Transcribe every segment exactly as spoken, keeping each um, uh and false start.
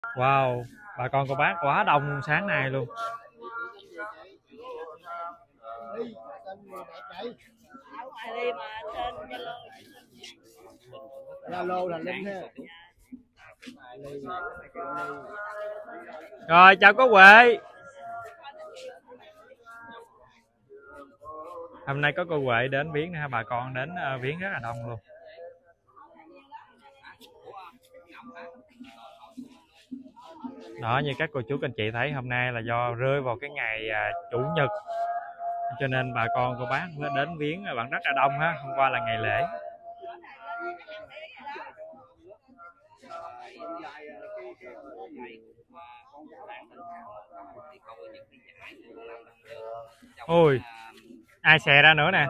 Wow, bà con cô bác quá đông sáng nay luôn. Zalo là Linh ha. Rồi chào cô Huệ. Hôm nay có cô Huệ đến viếng ha, bà con đến uh, viếng rất là đông luôn. Đó, như các cô chú anh chị thấy hôm nay là do rơi vào cái ngày uh, chủ nhật, cho nên bà con cô bác đến viếng vẫn rất là đông ha. Hôm qua là ngày lễ. Ôi, ai xè ra nữa nè.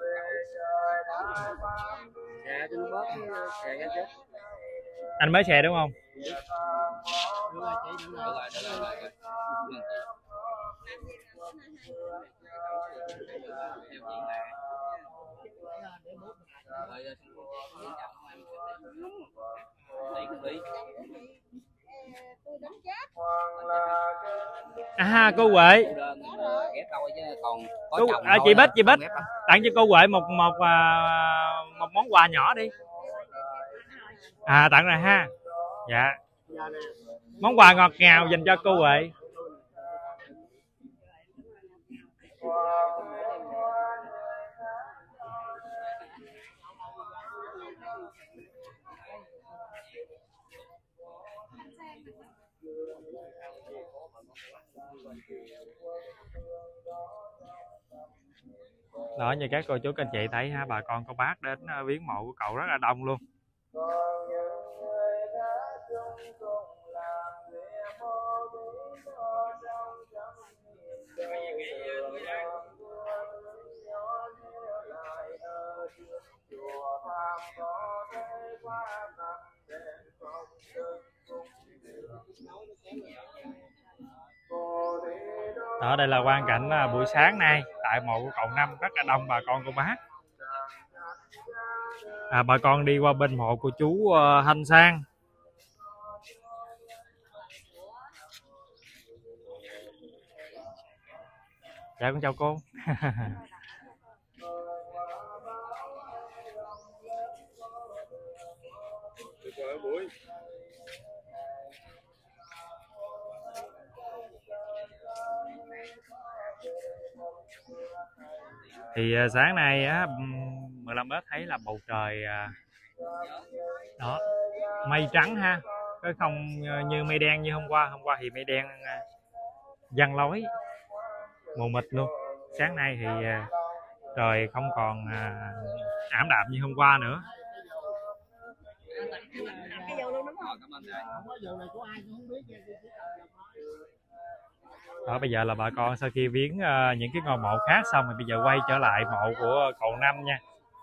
Anh mới xè đúng không? À, cô Huệ. Cô, à, chị Bích, chị Bích tặng cho cô Huệ một một một món quà nhỏ đi. À, tặng rồi ha. Dạ. Món quà ngọt ngào dành cho cô Huệ. Đó, như các cô chú anh chị thấy ha, bà con cô bác đến viếng mộ của cậu rất là đông luôn. Đó, đây là quang cảnh buổi sáng nay tại mộ của cậu Năm, rất là đông bà con cô bác. À, bà con đi qua bên mộ của chú uh, Thanh Sang. Dạ, con chào cô. Thì sáng nay á, mười lăm ét thấy là bầu trời đó mây trắng ha, cái không như mây đen như hôm qua. Hôm qua thì mây đen giăng lối mù mịt luôn. Sáng nay thì trời không còn ảm đạm như hôm qua nữa. Đó, bây giờ là bà con sau khi viếng uh, những cái ngôi mộ khác xong rồi bây giờ quay trở lại mộ của cậu Năm nha.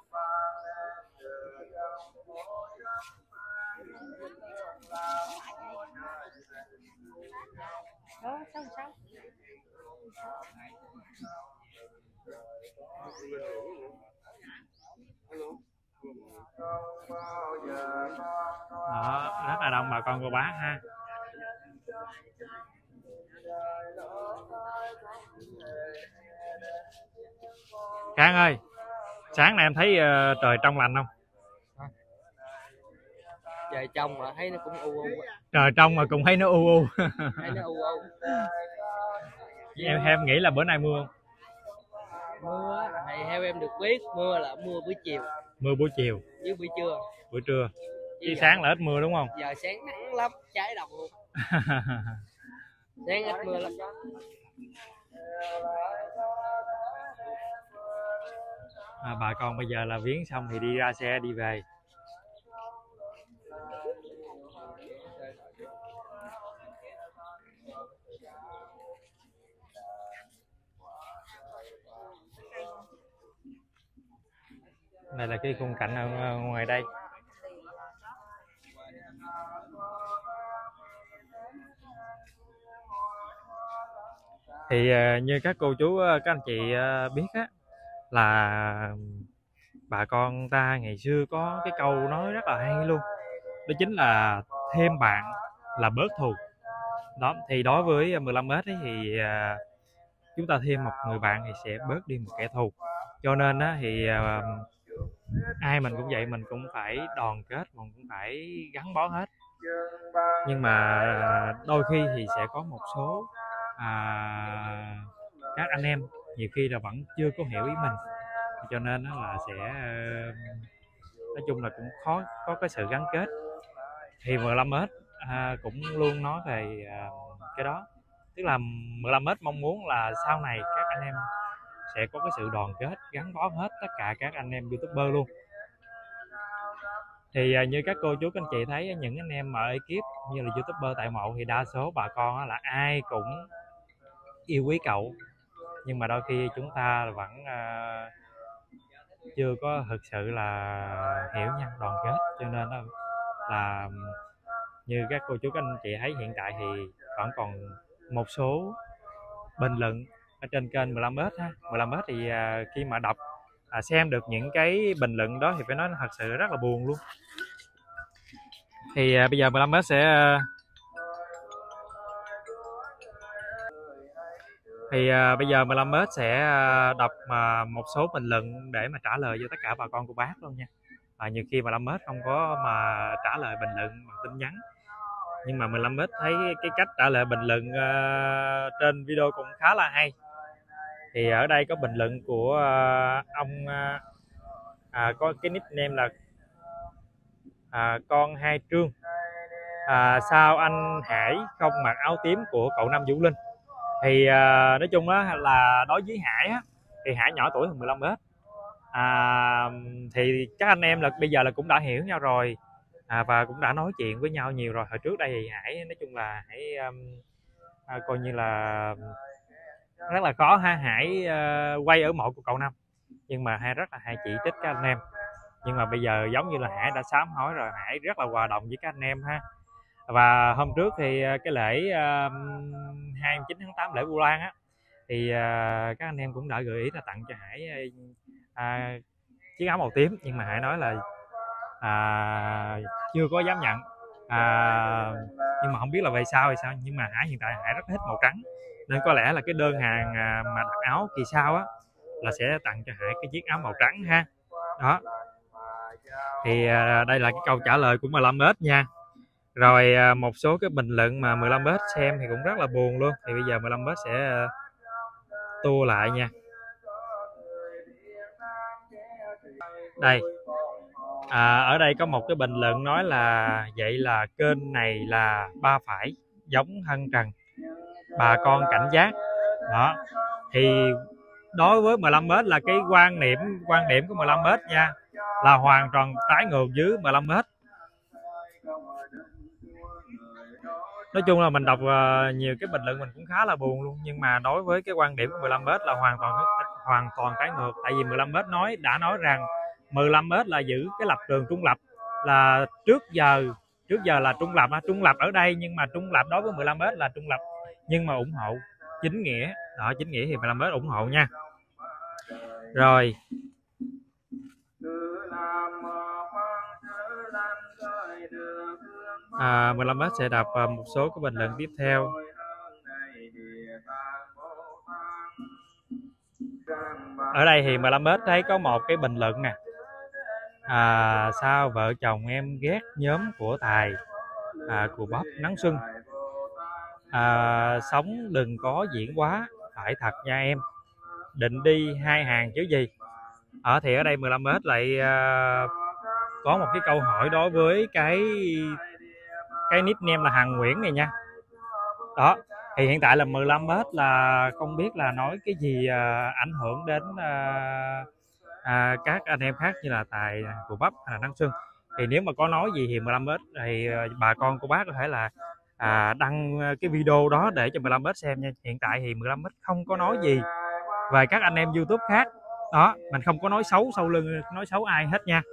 Đó, rất là đông bà con cô bác ha. Khang ơi, sáng nay em thấy uh, trời trong lành không? Trời trong mà thấy nó cũng u u. Trời trong mà cũng thấy nó u u. Thấy nó u u. em em nghĩ là bữa nay mưa không? Mưa thì theo em được biết mưa là mưa buổi chiều. Mưa buổi chiều với buổi trưa. Buổi trưa chứ sáng là ít mưa đúng không? Giờ sáng nắng lắm, cháy đầu luôn. Sáng ít mưa lắm. À, bà con bây giờ là viếng xong thì đi ra xe đi về. Đây là cái khung cảnh ở ngoài đây. Thì như các cô chú các anh chị biết á, là bà con ta ngày xưa có cái câu nói rất là hay luôn, đó chính là thêm bạn là bớt thù. Đó thì đối với mười lăm ét ấy, thì à, chúng ta thêm một người bạn thì sẽ bớt đi một kẻ thù. Cho nên á, thì à, ai mình cũng vậy, mình cũng phải đoàn kết, mình cũng phải gắn bó hết. Nhưng mà đôi khi thì sẽ có một số à, các anh em nhiều khi là vẫn chưa có hiểu ý mình, cho nên là sẽ nói chung là cũng khó có cái sự gắn kết. Thì mười lăm ét à, cũng luôn nói về à, cái đó, tức là mười lăm ét mong muốn là sau này các anh em sẽ có cái sự đoàn kết, gắn bó hết tất cả các anh em YouTuber luôn. Thì à, như các cô chú các anh chị thấy, những anh em ở ekip như là YouTuber tại mộ thì đa số bà con là ai cũng yêu quý cậu, nhưng mà đôi khi chúng ta vẫn uh, chưa có thực sự là hiểu nhau, đoàn kết. Cho nên là, là như các cô chú các anh chị thấy hiện tại thì vẫn còn một số bình luận ở trên kênh mười lăm ét ha. mười lăm ét thì uh, khi mà đọc uh, xem được những cái bình luận đó thì phải nói thật sự rất là buồn luôn. Thì uh, bây giờ mười lăm ét sẽ uh, thì uh, bây giờ mười lăm ét sẽ uh, đọc uh, một số bình luận để mà trả lời cho tất cả bà con cô bác luôn nha. À, nhiều khi mười lăm ét không có mà trả lời bình luận bằng tin nhắn, nhưng mà mười lăm ét thấy cái cách trả lời bình luận uh, trên video cũng khá là hay. Thì ở đây có bình luận của uh, ông uh, à, có cái nickname là à, con hai Trương. À, sao anh Hải không mặc áo tím của cậu Năm Vũ Linh? Thì à, nói chung đó là đối với Hải á, thì Hải nhỏ tuổi hơn mười lăm ét. À, thì các anh em là bây giờ là cũng đã hiểu nhau rồi, à, và cũng đã nói chuyện với nhau nhiều rồi. Hồi trước đây thì Hải nói chung là Hải um, à, coi như là rất là khó ha. Hải uh, quay ở mộ của cậu Năm, nhưng mà Hải rất là hay chỉ trích các anh em. Nhưng mà bây giờ giống như là Hải đã sám hối rồi, Hải rất là hòa đồng với các anh em ha. Và hôm trước thì cái lễ uh, hai mươi chín tháng tám, lễ Vu Lan á, thì uh, các anh em cũng đã gợi ý là tặng cho Hải uh, chiếc áo màu tím, nhưng mà Hải nói là uh, chưa có dám nhận. Uh, nhưng mà không biết là về sau thì sao. Nhưng mà Hải hiện tại Hải rất thích màu trắng, nên có lẽ là cái đơn hàng uh, mà đặt áo kỳ sau á là sẽ tặng cho Hải cái chiếc áo màu trắng ha. Đó thì uh, đây là cái câu trả lời của mười lăm ét nha. Rồi uh, một số cái bình luận mà mười lăm ét xem thì cũng rất là buồn luôn. Thì bây giờ mười lăm ét sẽ uh, tua lại nha. Đây à, ở đây có một cái bình luận nói là vậy là kênh này là ba phải giống Hân Trần, bà con cảnh giác. Đó thì đối với mười lăm ét là cái quan niệm quan điểm của mười lăm ét nha, là hoàn toàn trái ngược với mười lăm ét. Nói chung là mình đọc uh, nhiều cái bình luận mình cũng khá là buồn luôn, nhưng mà đối với cái quan điểm của mười lăm ét là hoàn toàn hoàn toàn trái ngược. Tại vì mười lăm ét nói đã nói rằng mười lăm ét là giữ cái lập trường trung lập, là trước giờ trước giờ là trung lập trung lập ở đây, nhưng mà trung lập đối với mười lăm ét là trung lập nhưng mà ủng hộ chính nghĩa. Đó, chính nghĩa thì mười lăm ét ủng hộ nha. Rồi à, mười lăm ét sẽ đọc một số cái bình luận tiếp theo. Ở đây thì mười lăm ét thấy có một cái bình luận nè, à, sao vợ chồng em ghét nhóm của Tài à, của Bóp Nắng Xuân, à, sống đừng có diễn quá, phải thật nha em, định đi hai hàng chứ gì. Ở thì ở đây mười lăm ét lại à, có một cái câu hỏi đối với cái cái nickname là Hằng Nguyễn này nha. Đó thì hiện tại là mười lăm ét là không biết là nói cái gì à, ảnh hưởng đến à, à, các anh em khác như là Tài của Bắp hay là Đăng Xuân. Thì nếu mà có nói gì thì mười lăm ét thì bà con của bác có thể là à, đăng cái video đó để cho mười lăm ét xem nha. Hiện tại thì mười lăm ét không có nói gì về các anh em YouTube khác. Đó, mình không có nói xấu sau lưng, nói xấu ai hết nha.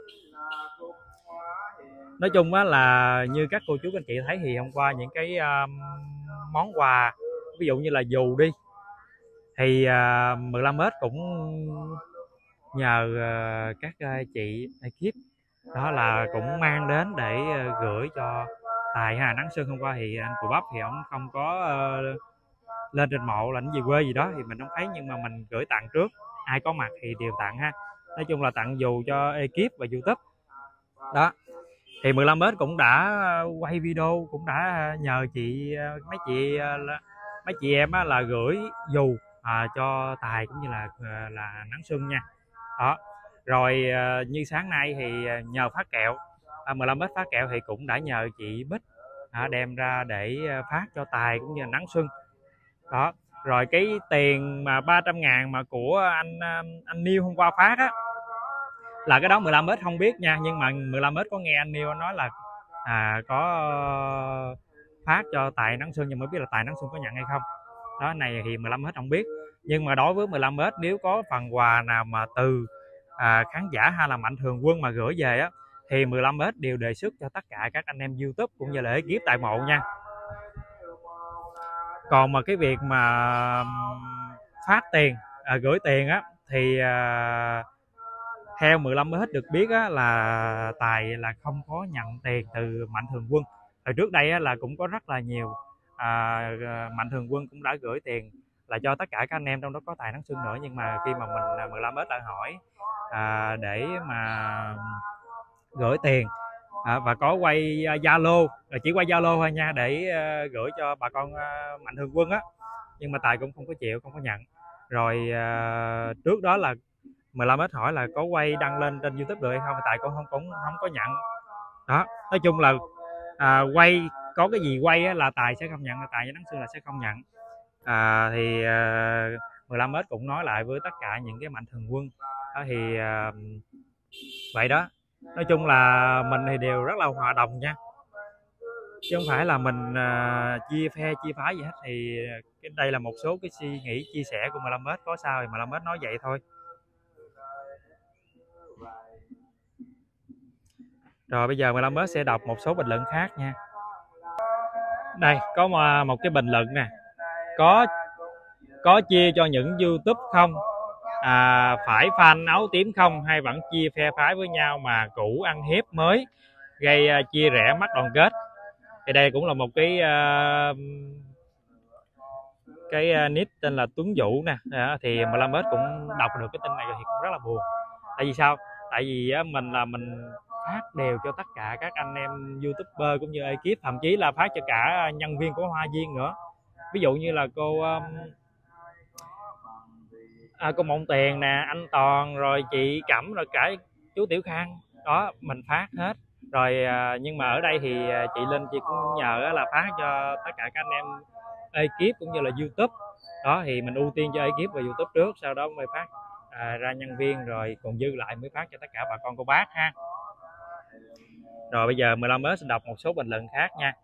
Nói chung á là như các cô chú anh chị thấy thì hôm qua những cái um, món quà, ví dụ như là dù đi, thì uh, mười lăm ét cũng nhờ uh, các uh, chị ekip đó là cũng mang đến để uh, gửi cho Tài ha. Nắng Xuân hôm qua thì anh Cụ Bắp thì ông không có uh, lên trên mộ là anh về quê gì đó thì mình không thấy, nhưng mà mình gửi tặng trước, ai có mặt thì đều tặng ha. Nói chung là tặng dù cho ekip và YouTube đó. Thì mười lăm ét cũng đã quay video, cũng đã nhờ chị mấy chị mấy chị em á, là gửi dù à, cho Tài cũng như là là Nắng Xuân nha. Đó. Rồi như sáng nay thì nhờ phát kẹo, à, mười lăm ét phát kẹo thì cũng đã nhờ chị Bích à, đem ra để phát cho Tài cũng như là Nắng Xuân. Đó. Rồi cái tiền mà ba trăm ngàn mà của anh anh Niêu hôm qua phát á, là cái đó mười lăm ét không biết nha, nhưng mà mười lăm ét có nghe anh Niêu nói là à, có phát cho Tài Nắng Xuân, nhưng mới biết là Tài Nắng Xuân có nhận hay không. Đó này thì mười lăm ét không biết, nhưng mà đối với mười lăm ét nếu có phần quà nào mà từ à, khán giả hay là Mạnh Thường Quân mà gửi về á, thì mười lăm ét đều đề xuất cho tất cả các anh em YouTube cũng như là ekip tại mộ nha. Còn mà cái việc mà phát tiền à, gửi tiền á thì à, theo mười lăm ét được biết á, là Tài là không có nhận tiền từ Mạnh Thường Quân. Hồi trước đây á, là cũng có rất là nhiều à, Mạnh Thường Quân cũng đã gửi tiền là cho tất cả các anh em, trong đó có Tài Nắng Xuân nữa, nhưng mà khi mà mình mười lăm ét lại hỏi à, để mà gửi tiền à, và có quay Zalo, chỉ quay Zalo thôi nha, để uh, gửi cho bà con uh, Mạnh Thường Quân á, nhưng mà Tài cũng không có chịu, không có nhận. Rồi uh, trước đó là mười lăm ét hỏi là có quay đăng lên trên YouTube được hay không, Tài cũng không cũng không có nhận. Đó, nói chung là à, quay có cái gì quay á, là Tài sẽ không nhận, là Tài với Nắng Xuân là sẽ không nhận. À, thì à, mười lăm ét cũng nói lại với tất cả những cái Mạnh Thường Quân đó, thì à, vậy đó. Nói chung là mình thì đều rất là hòa đồng nha, chứ không phải là mình à, chia phe chia phái gì hết. Thì cái đây là một số cái suy nghĩ chia sẻ của mười lăm ét, có sao thì mười lăm ét nói vậy thôi. Rồi bây giờ mười lăm ét sẽ đọc một số bình luận khác nha. Đây có một cái bình luận nè, có có chia cho những YouTube không, à, phải fan áo tím không, hay vẫn chia phe phái với nhau mà cũ ăn hiếp mới, gây uh, chia rẽ mất đoàn kết. Thì đây cũng là một cái uh, cái uh, nick tên là Tuấn Vũ nè. Đó, thì mười lăm ét cũng đọc được cái tin này thì cũng rất là buồn. Tại vì sao? Tại vì uh, mình là mình phát đều cho tất cả các anh em YouTuber cũng như ekip, thậm chí là phát cho cả nhân viên của Hoa Viên nữa. Ví dụ như là cô um, à, cô Mộng Tiền nè, anh Toàn, rồi chị Cẩm, rồi cả chú Tiểu Khang đó, mình phát hết rồi. À, nhưng mà ở đây thì chị Linh chị cũng nhờ là phát cho tất cả các anh em ekip cũng như là YouTube đó, thì mình ưu tiên cho ekip và YouTube trước, sau đó mới phát à, ra nhân viên, rồi còn dư lại mới phát cho tất cả bà con cô bác ha. Rồi bây giờ mười lăm ét sẽ đọc một số bình luận khác nha.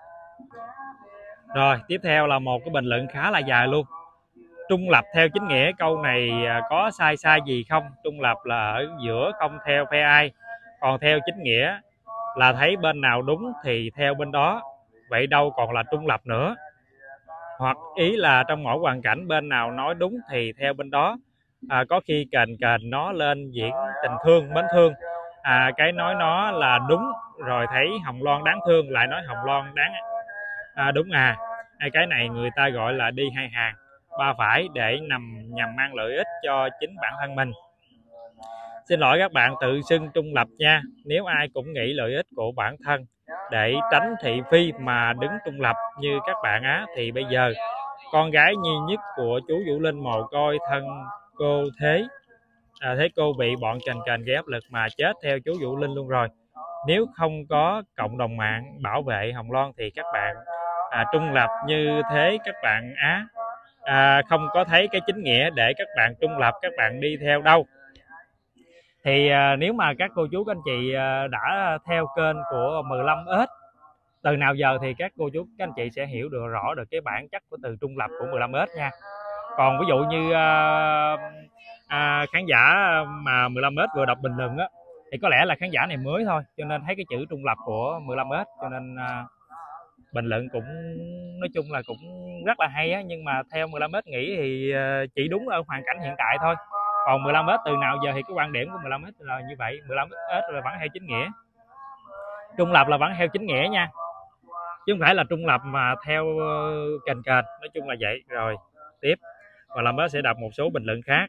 Rồi tiếp theo là một cái bình luận khá là dài luôn. Trung lập theo chính nghĩa, câu này có sai sai gì không? Trung lập là ở giữa, không theo phe ai, còn theo chính nghĩa là thấy bên nào đúng thì theo bên đó, vậy đâu còn là trung lập nữa. Hoặc ý là trong mỗi hoàn cảnh bên nào nói đúng thì theo bên đó, à, có khi kền kền nó lên diễn tình thương mến thương, à, cái nói nó là đúng rồi thấy Hồng Loan đáng thương lại nói Hồng Loan đáng à, đúng à. Hai cái này người ta gọi là đi hai hàng ba phải để nằm nhằm mang lợi ích cho chính bản thân mình. Xin lỗi các bạn tự xưng trung lập nha, nếu ai cũng nghĩ lợi ích của bản thân để tránh thị phi mà đứng trung lập như các bạn á, thì bây giờ con gái duy nhất của chú Vũ Linh mồ côi thân cô thế à, thế cô bị bọn cành cành gây áp lực mà chết theo chú Vũ Linh luôn rồi. Nếu không có cộng đồng mạng bảo vệ Hồng Loan thì các bạn à, trung lập như thế các bạn á à, không có thấy cái chính nghĩa để các bạn trung lập các bạn đi theo đâu. Thì à, nếu mà các cô chú các anh chị à, đã theo kênh của mười lăm ét từ nào giờ thì các cô chú các anh chị sẽ hiểu được rõ được cái bản chất của từ trung lập của mười lăm ét nha. Còn ví dụ như à, à, khán giả mà mười lăm ét vừa đọc bình luận á, thì có lẽ là khán giả này mới thôi, cho nên thấy cái chữ trung lập của mười lăm ét, cho nên à, bình luận cũng nói chung là cũng rất là hay á. Nhưng mà theo mười lăm ét nghĩ thì uh, chỉ đúng ở hoàn cảnh hiện tại thôi. Còn mười lăm ét từ nào giờ thì cái quan điểm của mười lăm ét là như vậy. Mười lăm ét là vẫn theo chính nghĩa, trung lập là vẫn theo chính nghĩa nha. chứ không phải là trung lập mà theo kênh kênh, nói chung là vậy. Rồi tiếp và làm bớt sẽ đọc một số bình luận khác.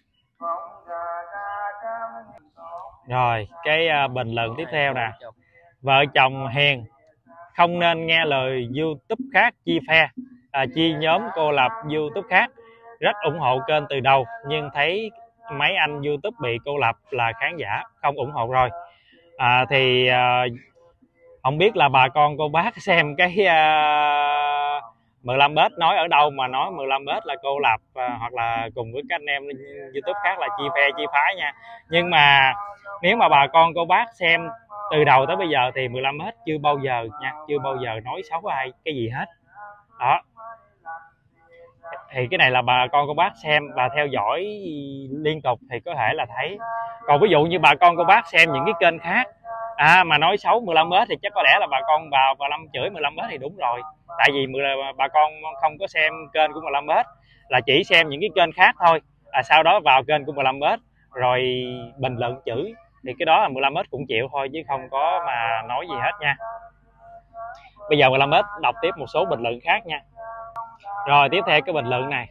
Rồi cái uh, bình luận tiếp theo nè: vợ chồng hiền không nên nghe lời YouTube khác chia phe, à, chia nhóm cô lập YouTube khác. Rất ủng hộ kênh từ đầu nhưng thấy mấy anh YouTube bị cô lập là khán giả không ủng hộ rồi. À, thì à, không biết là bà con cô bác xem cái à, mười lăm bết nói ở đâu mà nói mười lăm bết là cô lập, à, hoặc là cùng với các anh em YouTube khác là chia phe chia phái nha. Nhưng mà nếu mà bà con cô bác xem từ đầu tới bây giờ thì mười lăm bết chưa bao giờ nha, chưa bao giờ nói xấu ai cái gì hết đó. Thì cái này là bà con cô bác xem và theo dõi liên tục thì có thể là thấy. Còn ví dụ như bà con cô bác xem những cái kênh khác à, mà nói xấu mười lăm bết thì chắc có lẽ là bà con vào và Lâm chửi mười lăm bết thì đúng rồi. Tại vì bà con không có xem kênh của mười lăm bết, là chỉ xem những cái kênh khác thôi, à, sau đó vào kênh của mười lăm bết rồi bình luận chửi, thì cái đó là mười lăm bết cũng chịu thôi chứ không có mà nói gì hết nha. Bây giờ mười lăm bết đọc tiếp một số bình luận khác nha. Rồi tiếp theo cái bình luận này,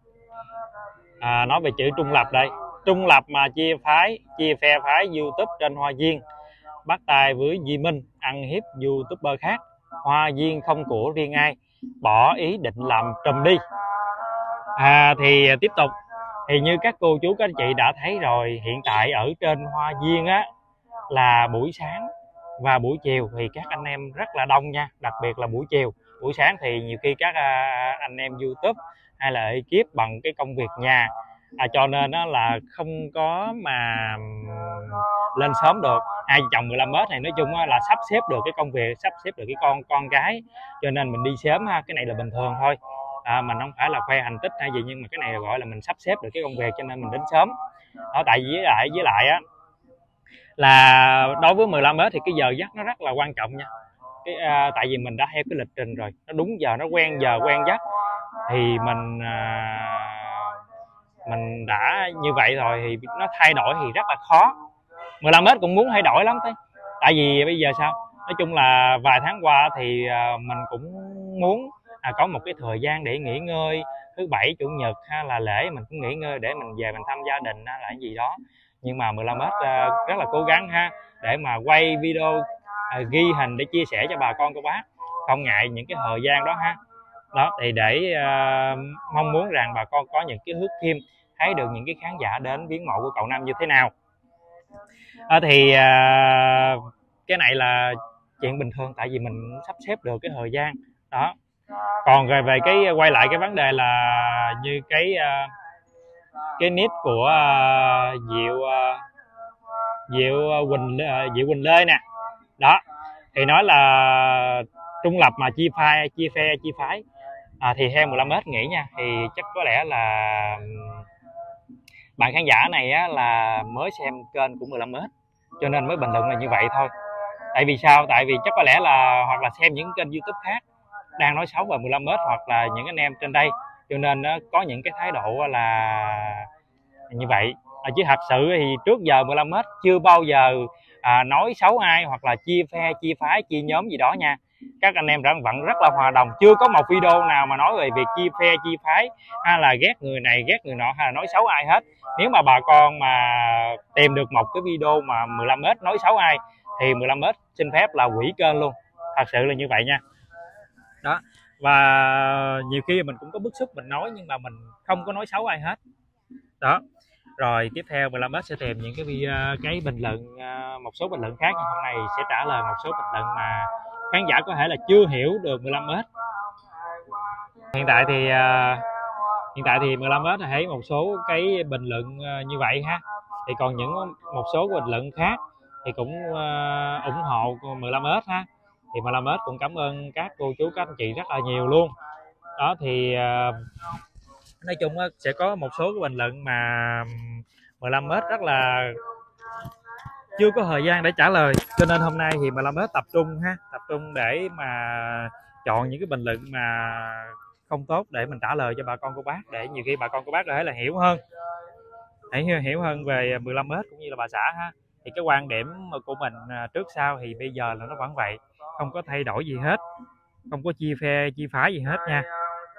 à, nói về chữ trung lập đây. Trung lập mà chia phái, chia phe phái YouTube trên Hoa Duyên, bắt tay với Duy Minh, ăn hiếp YouTuber khác. Hoa Duyên không của riêng ai, bỏ ý định làm trùm đi. À, thì tiếp tục, thì như các cô chú các anh chị đã thấy rồi, hiện tại ở trên Hoa Duyên á là buổi sáng và buổi chiều thì các anh em rất là đông nha, đặc biệt là buổi chiều. Buổi sáng thì nhiều khi các anh em YouTube hay là ekip bằng cái công việc nhà, à, cho nên đó là không có mà lên sớm được. Hai chồng mười lăm bết này nói chung là sắp xếp được cái công việc, sắp xếp được cái con con cái, cho nên mình đi sớm ha, cái này là bình thường thôi. À, mình không phải là khoe thành tích hay gì, nhưng mà cái này gọi là mình sắp xếp được cái công việc cho nên mình đến sớm đó. Tại vì với lại với lại á là đối với mười lăm bết thì cái giờ giấc nó rất là quan trọng nha. Cái, à, tại vì mình đã theo cái lịch trình rồi, nó đúng giờ, nó quen giờ quen giấc thì mình à, mình đã như vậy rồi thì nó thay đổi thì rất là khó. mười lăm bết cũng muốn thay đổi lắm, thế tại vì bây giờ sao, nói chung là vài tháng qua thì à, mình cũng muốn à, có một cái thời gian để nghỉ ngơi, thứ bảy chủ nhật hay là lễ mình cũng nghỉ ngơi để mình về mình thăm gia đình hay là cái gì đó. Nhưng mà mười lăm bết à, rất là cố gắng ha, để mà quay video, à, ghi hình để chia sẻ cho bà con cô bác, không ngại những cái thời gian đó ha. Đó thì để uh, mong muốn rằng bà con có những cái thước phim, thấy được những cái khán giả đến viếng mộ của cậu Năm như thế nào. À, thì uh, cái này là chuyện bình thường, tại vì mình sắp xếp được cái thời gian đó. Còn về về cái quay lại cái vấn đề là như cái uh, cái nick của uh, Diệu uh, Diệu Quỳnh uh, Diệu Quỳnh Lê nè, đó thì nói là trung lập mà chia phe chia phe chia phái, à, thì theo mười lăm bết nghĩ nha, thì chắc có lẽ là bạn khán giả này á, là mới xem kênh của mười lăm bết cho nên mới bình luận là như vậy thôi. Tại vì sao? Tại vì chắc có lẽ là hoặc là xem những kênh YouTube khác đang nói xấu về mười lăm bết, hoặc là những anh em trên đây, cho nên nó có những cái thái độ là như vậy. À, chứ thật sự thì trước giờ mười lăm bết chưa bao giờ à, nói xấu ai hoặc là chia phe chia phái chia nhóm gì đó nha. Các anh em vẫn rất là hòa đồng, chưa có một video nào mà nói về việc chia phe chia phái hay là ghét người này ghét người nọ hay là nói xấu ai hết. Nếu mà bà con mà tìm được một cái video mà mười lăm bết nói xấu ai thì mười lăm bết xin phép là hủy kênh luôn, thật sự là như vậy nha. Đó, và nhiều khi mình cũng có bức xúc mình nói nhưng mà mình không có nói xấu ai hết đó. Rồi tiếp theo mười lăm bết sẽ tìm những cái video, cái bình luận, một số bình luận khác, nhưng hôm nay sẽ trả lời một số bình luận mà khán giả có thể là chưa hiểu được mười lăm bết. Hiện tại thì hiện tại thì mười lăm bết thấy một số cái bình luận như vậy ha. Thì còn những một số bình luận khác thì cũng ủng hộ mười lăm bết ha. Thì mười lăm bết cũng cảm ơn các cô chú các anh chị rất là nhiều luôn. Đó thì nói chung sẽ có một số cái bình luận mà mười lăm bết rất là chưa có thời gian để trả lời, cho nên hôm nay thì mười lăm bết tập trung ha, tập trung để mà chọn những cái bình luận mà không tốt để mình trả lời cho bà con cô bác, để nhiều khi bà con cô bác có thể là hiểu hơn, hãy hiểu hơn về mười lăm bết cũng như là bà xã ha. Thì cái quan điểm của mình trước sau thì bây giờ là nó vẫn vậy, không có thay đổi gì hết. không có chia phe chia phái gì hết nha.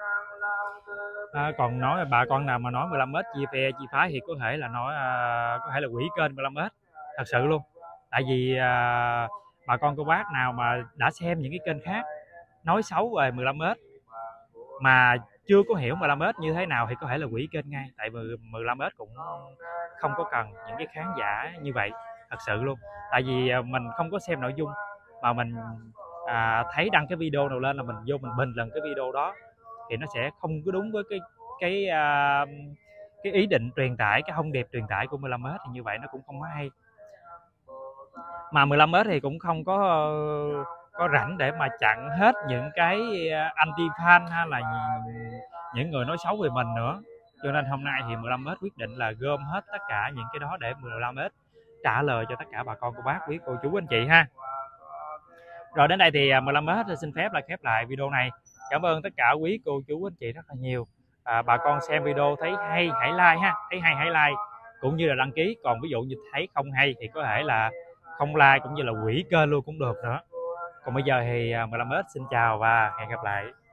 À, còn nói bà con nào mà nói mười lăm ét chia phe chia phái thì có thể là nói à, có thể là quỷ kênh mười lăm ét thật sự luôn. Tại vì à, bà con cô bác nào mà đã xem những cái kênh khác nói xấu về mười lăm ét mà chưa có hiểu mười lăm ét như thế nào thì có thể là quỷ kênh ngay. Tại vì mười lăm ét cũng không có cần những cái khán giả như vậy thật sự luôn. Tại vì mình không có xem nội dung mà mình à, thấy đăng cái video nào lên là mình vô mình bình luận cái video đó thì nó sẽ không có đúng với cái cái à, cái ý định truyền tải, cái thông điệp truyền tải của mười lăm ét, thì như vậy nó cũng không có hay. Mà mười lăm ét thì cũng không có có rảnh để mà chặn hết những cái anti fan hay là những người nói xấu về mình nữa. Cho nên hôm nay thì mười lăm ét quyết định là gom hết tất cả những cái đó để mười lăm ét trả lời cho tất cả bà con cô bác, quý cô chú anh chị ha. Rồi đến đây thì mười lăm ét xin phép là khép lại video này. Cảm ơn tất cả quý cô chú anh chị rất là nhiều. À, bà con xem video thấy hay hãy like ha, thấy hay hãy like cũng như là đăng ký. Còn ví dụ như thấy không hay thì có thể là không like cũng như là hủy kênh luôn cũng được nữa. Còn bây giờ thì mười lăm ét xin chào và hẹn gặp lại.